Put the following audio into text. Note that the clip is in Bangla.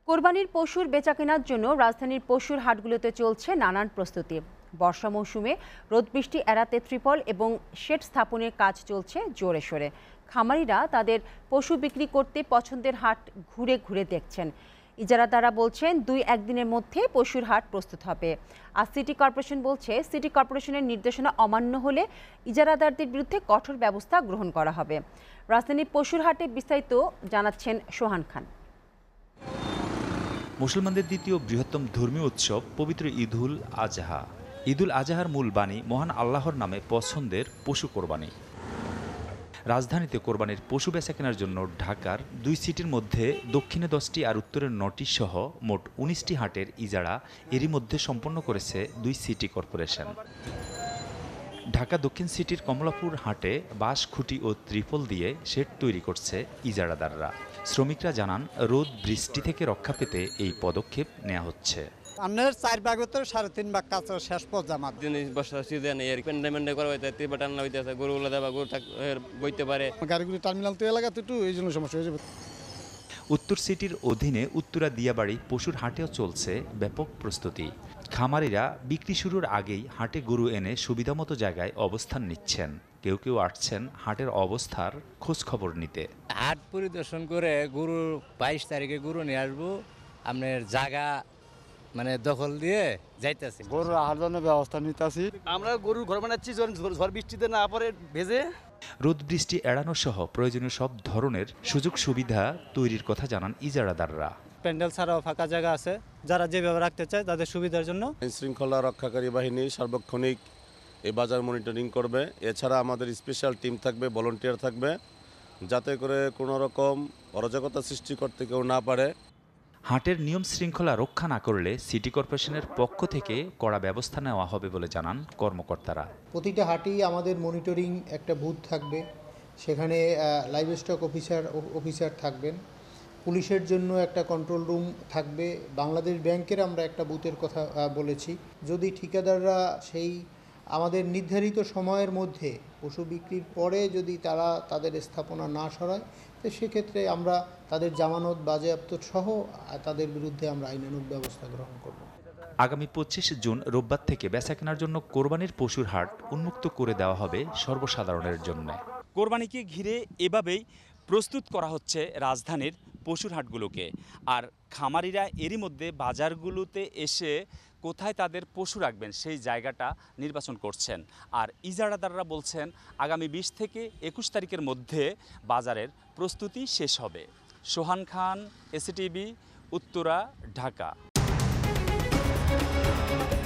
কোরবানির পশুর বেচাকেনার জন্য রাজধানীর পশুর হাটগুলোতে চলছে নানান প্রস্তুতি। বর্ষা মৌসুমে রোদ বৃষ্টি এড়াতে ত্রিপল এবং শেড স্থাপনের কাজ চলছে জোরে সোরে। খামারিরা তাদের পশু বিক্রি করতে পছন্দের হাট ঘুরে ঘুরে দেখছেন। ইজারাদাররা বলছেন ২-১ দিনের মধ্যে পশুর হাট প্রস্তুত হবে। আর সিটি কর্পোরেশন বলছে সিটি কর্পোরেশনের নির্দেশনা অমান্য হলে ইজারাদারদের বিরুদ্ধে কঠোর ব্যবস্থা গ্রহণ করা হবে। রাজধানীর পশুর হাটে বিস্তারিত জানাচ্ছেন সোহান খান। মুসলমানদের দ্বিতীয় বৃহত্তম ধর্মীয় উৎসব পবিত্র ঈদুল আজহা। ঈদুল আজহার মূল বাণী মহান আল্লাহর নামে পছন্দের পশু কোরবানি। রাজধানীতে কোরবানির পশু বেচা কেনার জন্য ঢাকার ২ সিটির মধ্যে দক্ষিণে ১০টি আর উত্তরের ৯টি সহ মোট ১৯টি হাটের ইজারা এরই মধ্যে সম্পন্ন করেছে ২ সিটি কর্পোরেশন। ঢাকা দক্ষিণ সিটির কমলাপুর হাটে বাঁশ, খুঁটি ও ত্রিপল দিয়ে শেড তৈরি করছে ইজারাদাররা। শ্রমিকরা জানান রোদ বৃষ্টি থেকে রক্ষা পেতে এই পদক্ষেপ নেওয়া হচ্ছে। আমাদের 4 ভাগের তো 3.5 ভাগ কাজ শেষ পর্যন্ত জিনিস বর্ষা সিজন এর পেন্ডামেন্ডে করা হইতে তিবাটান হইতেছে গরুগুলো দেবা গরু বইতে পারে গাড়িগুলি টার্মিনাল তো এলাকাতে একটু এই জন্য সমস্যা হয়ে যাবে। উত্তর সিটির অধীনে উত্তরা দিয়াবাড়ি পশুর হাটেও চলছে ব্যাপক প্রস্তুতি। খামারিরা বিক্রি শুরুর আগেই হাটে গরু এনে সুবিধামতো জায়গায় অবস্থান নিচ্ছেন। কেউ কেউ আসছেন হাটের অবস্থার খোঁজ খবর নিতে। হাট পরিদর্শন করে গরু 22 তারিখে গরু নিয়ে আসবো। আপনার জায়গা মানে দখল দিয়ে যাইতেছি, গরু রাখার জন্য ব্যবস্থা নিতেছি। আমরা গরুর ঘর বানাচ্ছি ঝড় বৃষ্টিতে না পরে ভেজে। রোদ বৃষ্টি এড়ানো সহ প্রয়োজনীয় সব ধরনের সুযোগ সুবিধা তৈরির কথা জানান ইজারাদাররা। প্যান্ডেল ছাড়াও ফাঁকা জায়গা আছে, যারা যেভাবে রাখতে চায় তাদের সুবিধার জন্য। শৃঙ্খলা রক্ষাকারী বাহিনী সার্বক্ষণিক এই বাজার মনিটরিং করবে। এছাড়া আমাদের স্পেশাল টিম থাকবে, ভলান্টিয়ার থাকবে, যাতে করে কোনো রকম অরাজকতা সৃষ্টি করতে কেউ না পারে। হাটের নিয়ম শৃঙ্খলা রক্ষা না করলে সিটি কর্পোরেশনের পক্ষ থেকে কড়া ব্যবস্থা নেওয়া হবে বলে জানান কর্মকর্তারা। প্রতিটা হাটেই আমাদের মনিটরিং একটা বুথ থাকবে, সেখানে লাইভ স্টক অফিসার থাকবেন, পুলিশের জন্য একটা কন্ট্রোল রুম থাকবে, বাংলাদেশ ব্যাংকের আমরা একটা বুথের কথা বলেছি। যদি ঠিকাদাররা সেই আমাদের নির্ধারিত সময়ের মধ্যে পশু বিক্রির পরে যদি তারা তাদের স্থাপনা না সরায়, তো সেক্ষেত্রে আমরা তাদের জামানত বাজেয়াপ্ত সহ তাদের বিরুদ্ধে আমরা আইনানুগ ব্যবস্থা গ্রহণ করব। আগামী ২৫ জুন রোববার থেকে বেচা কেনার জন্য কোরবানির পশুর হাট উন্মুক্ত করে দেওয়া হবে সর্বসাধারণের জন্য। কোরবানিকে ঘিরে এভাবেই প্রস্তুত করা হচ্ছে রাজধানীর পশুর হাটগুলোকে। আর খামারিরা এরই মধ্যে বাজারগুলোতে এসে কোথায় তাদের পশু রাখবেন সেই জায়গাটা নির্বাচন করছেন। আর ইজারাদাররা বলছেন আগামী ২০ থেকে ২১ তারিখের মধ্যে বাজারের প্রস্তুতি শেষ হবে। সোহান খান, এসিটিভি, উত্তরা, ঢাকা।